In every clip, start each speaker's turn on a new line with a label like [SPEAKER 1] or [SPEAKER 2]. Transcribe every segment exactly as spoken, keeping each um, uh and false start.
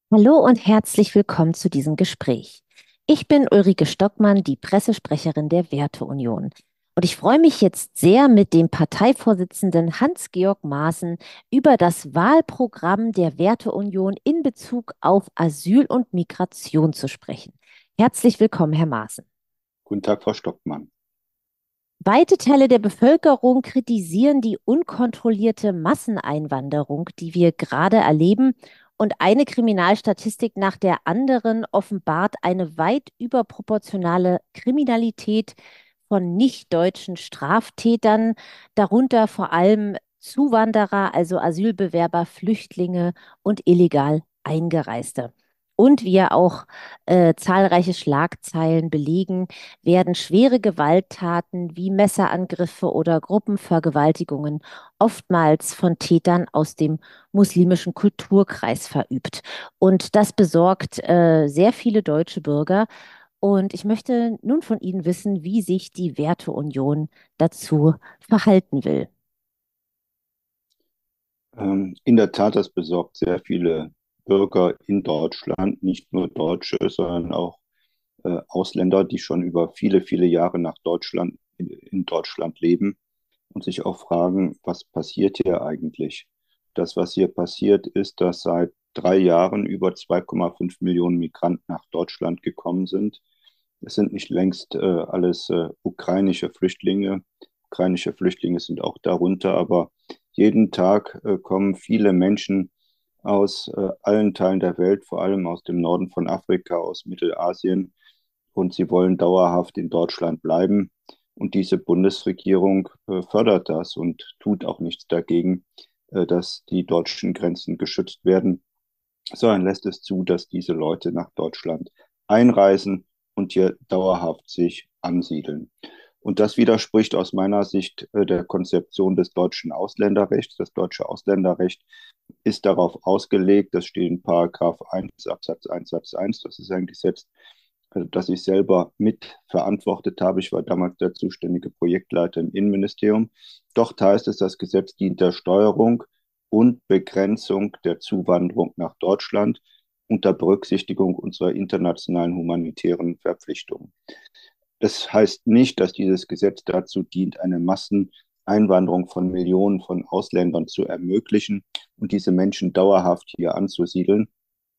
[SPEAKER 1] Hallo und herzlich willkommen zu diesem Gespräch. Ich bin Ulrike Stockmann, die Pressesprecherin der Werteunion. Und ich freue mich jetzt sehr, mit dem Parteivorsitzenden Hans-Georg Maaßen über das Wahlprogramm der Werteunion in Bezug auf Asyl und Migration zu sprechen. Herzlich willkommen, Herr Maaßen.
[SPEAKER 2] Guten Tag, Frau Stockmann.
[SPEAKER 1] Weite Teile der Bevölkerung kritisieren die unkontrollierte Masseneinwanderung, die wir gerade erleben. Und eine Kriminalstatistik nach der anderen offenbart eine weit überproportionale Kriminalität von nicht-deutschen Straftätern, darunter vor allem Zuwanderer, also Asylbewerber, Flüchtlinge und illegal Eingereiste. Und wie ja auch äh, zahlreiche Schlagzeilen belegen, werden schwere Gewalttaten wie Messerangriffe oder Gruppenvergewaltigungen oftmals von Tätern aus dem muslimischen Kulturkreis verübt. Und das besorgt äh, sehr viele deutsche Bürger. Und ich möchte nun von Ihnen wissen, wie sich die Werteunion dazu verhalten will.
[SPEAKER 2] Ähm, in der Tat, das besorgt sehr viele Bürger in Deutschland, nicht nur Deutsche, sondern auch äh, Ausländer, die schon über viele, viele Jahre nach Deutschland, in, in Deutschland leben und sich auch fragen, was passiert hier eigentlich? Das, was hier passiert, ist, dass seit drei Jahren über zwei Komma fünf Millionen Migranten nach Deutschland gekommen sind. Es sind nicht längst äh, alles äh, ukrainische Flüchtlinge. Ukrainische Flüchtlinge sind auch darunter, aber jeden Tag äh, kommen viele Menschen aus äh, allen Teilen der Welt, vor allem aus dem Norden von Afrika, aus Mittelasien, und sie wollen dauerhaft in Deutschland bleiben. Und diese Bundesregierung äh, fördert das und tut auch nichts dagegen, äh, dass die deutschen Grenzen geschützt werden, sondern lässt es zu, dass diese Leute nach Deutschland einreisen und hier dauerhaft sich ansiedeln. Und das widerspricht aus meiner Sicht äh, der Konzeption des deutschen Ausländerrechts. Das deutsche Ausländerrecht ist darauf ausgelegt, das steht in Paragraph eins Absatz eins Satz eins, das ist ein Gesetz, äh, das ich selber mitverantwortet habe. Ich war damals der zuständige Projektleiter im Innenministerium. Dort heißt es, das Gesetz dient der Steuerung und Begrenzung der Zuwanderung nach Deutschland unter Berücksichtigung unserer internationalen humanitären Verpflichtungen. Das heißt nicht, dass dieses Gesetz dazu dient, eine Masseneinwanderung von Millionen von Ausländern zu ermöglichen und diese Menschen dauerhaft hier anzusiedeln.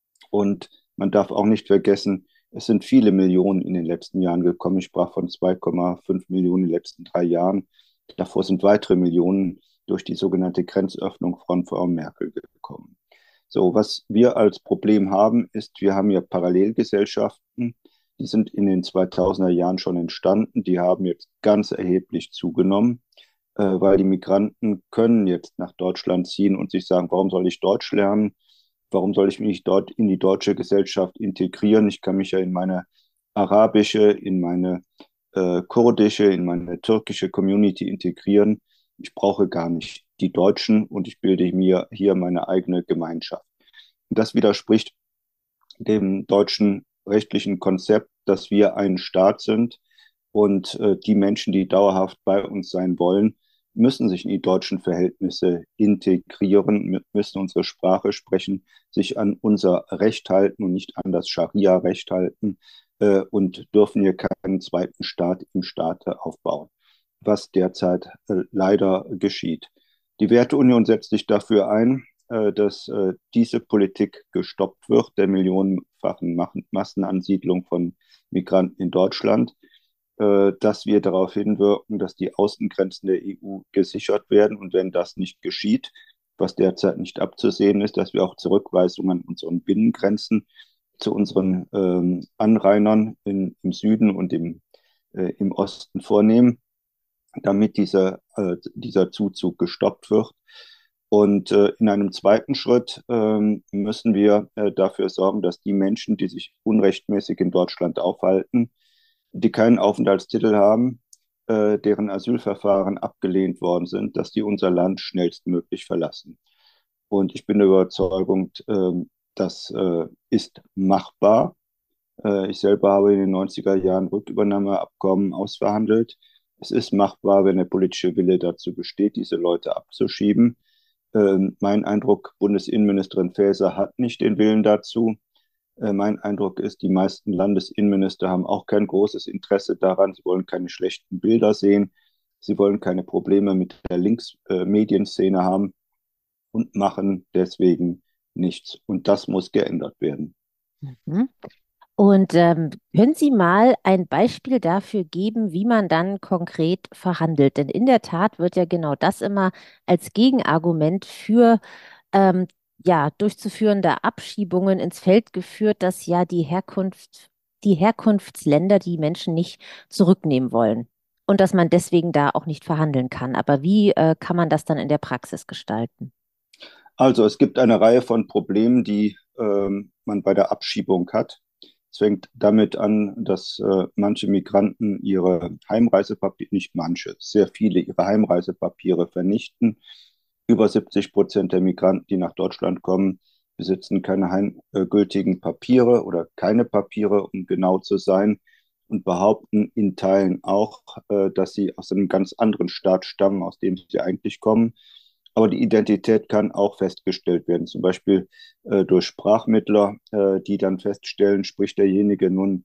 [SPEAKER 2] Und man darf auch nicht vergessen, es sind viele Millionen in den letzten Jahren gekommen. Ich sprach von zwei Komma fünf Millionen in den letzten drei Jahren. Davor sind weitere Millionen durch die sogenannte Grenzöffnung von Frau Merkel gekommen. So, was wir als Problem haben, ist, wir haben ja Parallelgesellschaften, die sind in den zweitausender Jahren schon entstanden, die haben jetzt ganz erheblich zugenommen, äh, weil die Migranten können jetzt nach Deutschland ziehen und sich sagen, warum soll ich Deutsch lernen? Warum soll ich mich nicht dort in die deutsche Gesellschaft integrieren? Ich kann mich ja in meine arabische, in meine äh, kurdische, in meine türkische Community integrieren. Ich brauche gar nicht die Deutschen und ich bilde mir hier meine eigene Gemeinschaft. Und das widerspricht dem deutschen rechtlichen Konzept, dass wir ein Staat sind und äh, die Menschen, die dauerhaft bei uns sein wollen, müssen sich in die deutschen Verhältnisse integrieren, müssen unsere Sprache sprechen, sich an unser Recht halten und nicht an das Scharia-Recht halten äh, und dürfen hier keinen zweiten Staat im Staate aufbauen, was derzeit äh, leider geschieht. Die Werteunion setzt sich dafür ein, äh, dass äh, diese Politik gestoppt wird, der millionenfachen Massenansiedlung von Migranten in Deutschland, äh, dass wir darauf hinwirken, dass die Außengrenzen der E U gesichert werden. Und wenn das nicht geschieht, was derzeit nicht abzusehen ist, dass wir auch Zurückweisungen an unseren Binnengrenzen zu unseren ähm, Anrainern in, im Süden und im, äh, im Osten vornehmen, damit dieser, äh, dieser Zuzug gestoppt wird. Und äh, in einem zweiten Schritt ähm, müssen wir äh, dafür sorgen, dass die Menschen, die sich unrechtmäßig in Deutschland aufhalten, die keinen Aufenthaltstitel haben, äh, deren Asylverfahren abgelehnt worden sind, dass die unser Land schnellstmöglich verlassen. Und ich bin der Überzeugung, äh, das äh, ist machbar. Äh, ich selber habe in den neunziger Jahren Rückübernahmeabkommen ausverhandelt. Es ist machbar, wenn der politische Wille dazu besteht, diese Leute abzuschieben. Ähm, mein Eindruck, Bundesinnenministerin Faeser hat nicht den Willen dazu. Äh, mein Eindruck ist, die meisten Landesinnenminister haben auch kein großes Interesse daran. Sie wollen keine schlechten Bilder sehen. Sie wollen keine Probleme mit der Linksmedienszene haben und machen deswegen nichts. Und das muss geändert werden.
[SPEAKER 1] Mhm. Und ähm, können Sie mal ein Beispiel dafür geben, wie man dann konkret verhandelt? Denn in der Tat wird ja genau das immer als Gegenargument für ähm, ja, durchzuführende Abschiebungen ins Feld geführt, dass ja die Herkunft, die Herkunftsländer die Menschen nicht zurücknehmen wollen und dass man deswegen da auch nicht verhandeln kann. Aber wie äh, kann man das dann in der Praxis gestalten?
[SPEAKER 2] Also es gibt eine Reihe von Problemen, die ähm, man bei der Abschiebung hat. Es fängt damit an, dass äh, manche Migranten ihre Heimreisepapiere, nicht manche, sehr viele ihre Heimreisepapiere vernichten. Über siebzig Prozent der Migranten, die nach Deutschland kommen, besitzen keine heimgültigen Papiere oder keine Papiere, um genau zu sein, und behaupten in Teilen auch, äh, dass sie aus einem ganz anderen Staat stammen, aus dem sie eigentlich kommen. Aber die Identität kann auch festgestellt werden, zum Beispiel äh, durch Sprachmittler, äh, die dann feststellen, spricht derjenige nun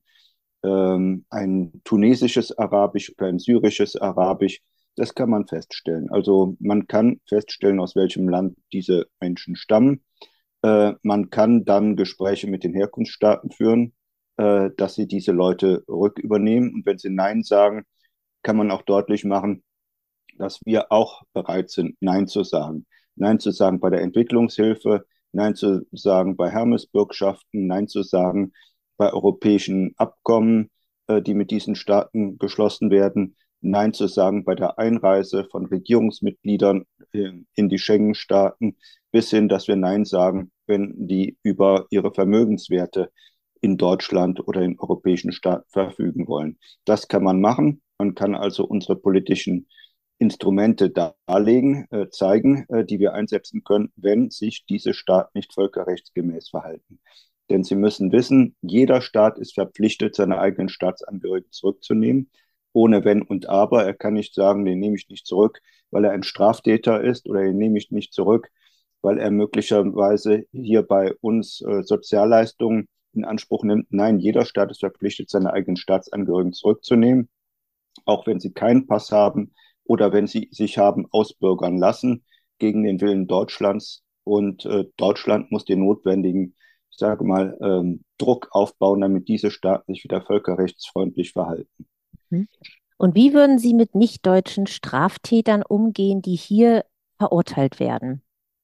[SPEAKER 2] ähm, ein tunesisches Arabisch oder ein syrisches Arabisch. Das kann man feststellen. Also man kann feststellen, aus welchem Land diese Menschen stammen. Äh, man kann dann Gespräche mit den Herkunftsstaaten führen, äh, dass sie diese Leute rückübernehmen. Und wenn sie Nein sagen, kann man auch deutlich machen, dass wir auch bereit sind, Nein zu sagen. Nein zu sagen bei der Entwicklungshilfe, Nein zu sagen bei Hermesbürgschaften, Nein zu sagen bei europäischen Abkommen, äh, die mit diesen Staaten geschlossen werden, Nein zu sagen bei der Einreise von Regierungsmitgliedern äh, in die Schengen-Staaten, bis hin, dass wir Nein sagen, wenn die über ihre Vermögenswerte in Deutschland oder in europäischen Staaten verfügen wollen. Das kann man machen. Man kann also unsere politischen Instrumente darlegen, äh, zeigen, äh, die wir einsetzen können, wenn sich diese Staaten nicht völkerrechtsgemäß verhalten. Denn Sie müssen wissen, jeder Staat ist verpflichtet, seine eigenen Staatsangehörigen zurückzunehmen, ohne Wenn und Aber. Er kann nicht sagen, den nehme ich nicht zurück, weil er ein Straftäter ist, oder den nehme ich nicht zurück, weil er möglicherweise hier bei uns äh, Sozialleistungen in Anspruch nimmt. Nein, jeder Staat ist verpflichtet, seine eigenen Staatsangehörigen zurückzunehmen, auch wenn sie keinen Pass haben oder wenn sie sich haben ausbürgern lassen gegen den Willen Deutschlands. Und äh, Deutschland muss den notwendigen, ich sage mal, ähm, Druck aufbauen, damit diese Staaten sich wieder völkerrechtsfreundlich verhalten.
[SPEAKER 1] Hm? Und wie würden Sie mit nicht-deutschen Straftätern umgehen, die hier verurteilt werden?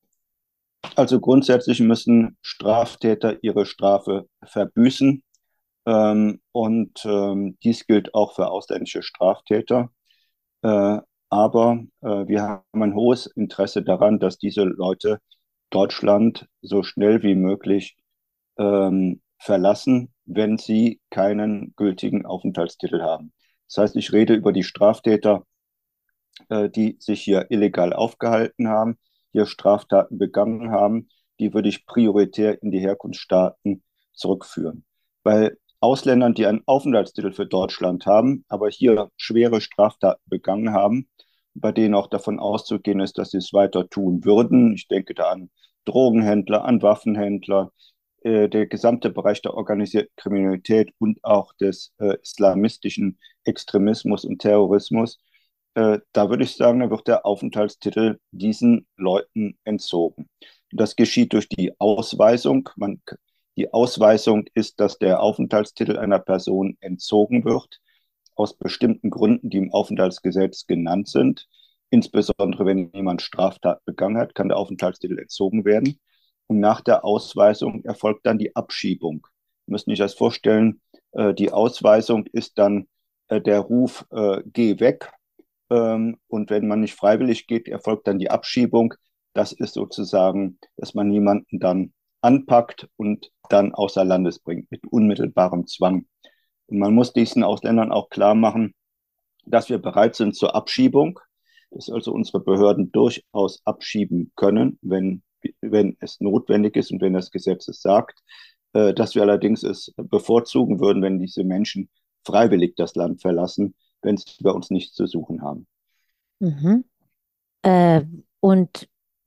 [SPEAKER 2] Also grundsätzlich müssen Straftäter ihre Strafe verbüßen. Ähm, und ähm, dies gilt auch für ausländische Straftäter. Äh, aber äh, wir haben ein hohes Interesse daran, dass diese Leute Deutschland so schnell wie möglich ähm, verlassen, wenn sie keinen gültigen Aufenthaltstitel haben. Das heißt, ich rede über die Straftäter, äh, die sich hier illegal aufgehalten haben, hier Straftaten begangen haben. Die würde ich prioritär in die Herkunftsstaaten zurückführen. Bei Ausländern, die einen Aufenthaltstitel für Deutschland haben, aber hier schwere Straftaten begangen haben, bei denen auch davon auszugehen ist, dass sie es weiter tun würden. Ich denke da an Drogenhändler, an Waffenhändler, äh, der gesamte Bereich der organisierten Kriminalität und auch des äh, islamistischen Extremismus und Terrorismus. Äh, da würde ich sagen, da wird der Aufenthaltstitel diesen Leuten entzogen. Das geschieht durch die Ausweisung. Man, die Ausweisung ist, dass der Aufenthaltstitel einer Person entzogen wird, aus bestimmten Gründen, die im Aufenthaltsgesetz genannt sind. Insbesondere wenn jemand Straftat begangen hat, kann der Aufenthaltstitel entzogen werden. Und nach der Ausweisung erfolgt dann die Abschiebung. Sie müssen sich das vorstellen, äh, die Ausweisung ist dann äh, der Ruf, äh, geh weg. Ähm, und wenn man nicht freiwillig geht, erfolgt dann die Abschiebung. Das ist sozusagen, dass man jemanden dann anpackt und dann außer Landes bringt mit unmittelbarem Zwang. Und man muss diesen Ausländern auch klar machen, dass wir bereit sind zur Abschiebung, dass also unsere Behörden durchaus abschieben können, wenn, wenn es notwendig ist und wenn das Gesetz es sagt, äh, dass wir allerdings es bevorzugen würden, wenn diese Menschen freiwillig das Land verlassen, wenn sie bei uns nichts zu suchen haben.
[SPEAKER 1] Mhm. Äh, und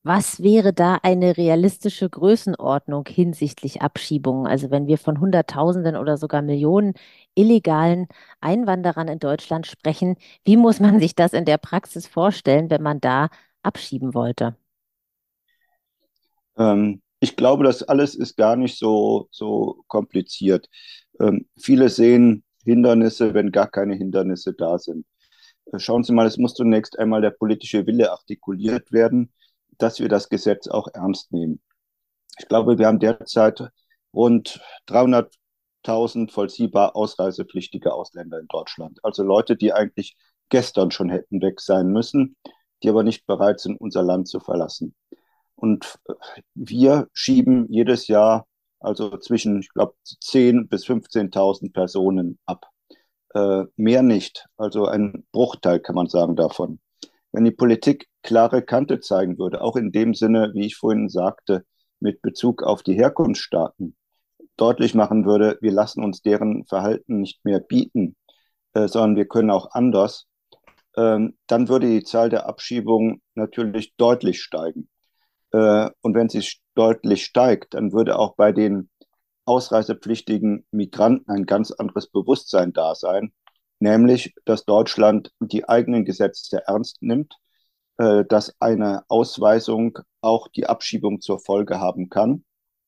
[SPEAKER 1] Was wäre da eine realistische Größenordnung hinsichtlich Abschiebungen? Also wenn wir von Hunderttausenden oder sogar Millionen illegalen Einwanderern in Deutschland sprechen, wie muss man sich das in der Praxis vorstellen, wenn man da abschieben wollte?
[SPEAKER 2] Ähm, ich glaube, das alles ist gar nicht so, so kompliziert. Ähm, viele sehen Hindernisse, wenn gar keine Hindernisse da sind. Äh, Schauen Sie mal, es muss zunächst einmal der politische Wille artikuliert werden, dass wir das Gesetz auch ernst nehmen. Ich glaube, wir haben derzeit rund dreihunderttausend vollziehbar ausreisepflichtige Ausländer in Deutschland. Also Leute, die eigentlich gestern schon hätten weg sein müssen, die aber nicht bereit sind, unser Land zu verlassen. Und äh, wir schieben jedes Jahr also zwischen, ich glaube, zehntausend bis fünfzehntausend Personen ab. Äh, mehr nicht, also ein Bruchteil kann man sagen davon. Wenn die Politik klare Kante zeigen würde, auch in dem Sinne, wie ich vorhin sagte, mit Bezug auf die Herkunftsstaaten, deutlich machen würde, wir lassen uns deren Verhalten nicht mehr bieten, äh, sondern wir können auch anders, ähm, dann würde die Zahl der Abschiebungen natürlich deutlich steigen. Äh, und wenn sie deutlich steigt, dann würde auch bei den ausreisepflichtigen Migranten ein ganz anderes Bewusstsein da sein, nämlich, dass Deutschland die eigenen Gesetze ernst nimmt, äh, dass eine Ausweisung auch die Abschiebung zur Folge haben kann.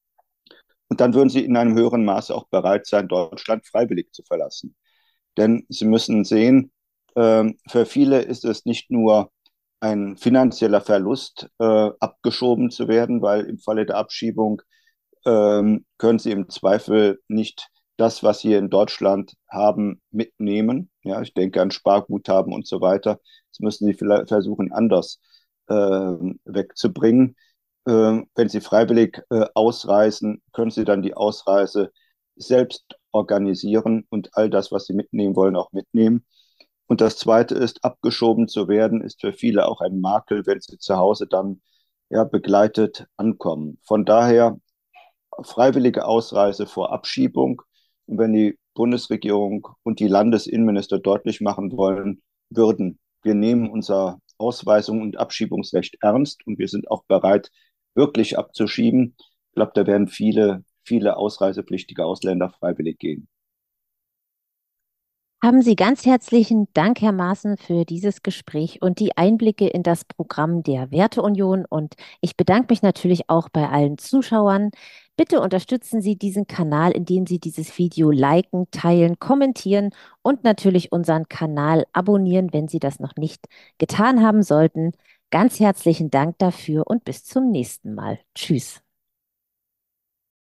[SPEAKER 2] Und dann würden sie in einem höheren Maße auch bereit sein, Deutschland freiwillig zu verlassen. Denn sie müssen sehen, äh, für viele ist es nicht nur ein finanzieller Verlust, äh, abgeschoben zu werden, weil im Falle der Abschiebung ähm, können sie im Zweifel nicht das, was sie in Deutschland haben, mitnehmen. Ja, ich denke an Sparguthaben und so weiter. Das müssen sie vielleicht versuchen, anders äh, wegzubringen. Ähm, wenn sie freiwillig äh, ausreisen, können sie dann die Ausreise selbst organisieren und all das, was sie mitnehmen wollen, auch mitnehmen. Und das Zweite ist, abgeschoben zu werden, ist für viele auch ein Makel, wenn sie zu Hause dann ja, begleitet ankommen. Von daher freiwillige Ausreise vor Abschiebung. Und wenn die Bundesregierung und die Landesinnenminister deutlich machen wollen würden, wir nehmen unser Ausweisung und Abschiebungsrecht ernst und wir sind auch bereit, wirklich abzuschieben, ich glaube, da werden viele, viele ausreisepflichtige Ausländer freiwillig gehen.
[SPEAKER 1] Haben Sie ganz herzlichen Dank, Herr Maaßen, für dieses Gespräch und die Einblicke in das Programm der Werteunion. Und ich bedanke mich natürlich auch bei allen Zuschauern. Bitte unterstützen Sie diesen Kanal, indem Sie dieses Video liken, teilen, kommentieren und natürlich unseren Kanal abonnieren, wenn Sie das noch nicht getan haben sollten. Ganz herzlichen Dank dafür und bis zum nächsten Mal. Tschüss.